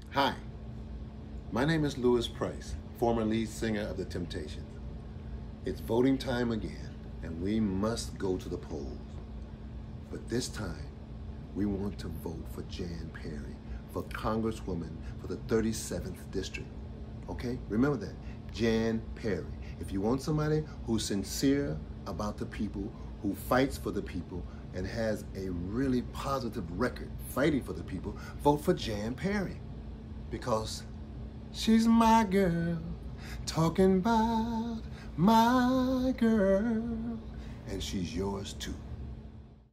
Hi, my name is Louis Price, former lead singer of The Temptations. It's voting time again, and we must go to the polls. But this time, we want to vote for Jan Perry, for Congresswoman for the 37th District. Okay? Remember that, Jan Perry. If you want somebody who's sincere about the people, who fights for the people, and has a really positive record fighting for the people, vote for Jan Perry. Because she's my girl, talking about my girl, and she's yours too.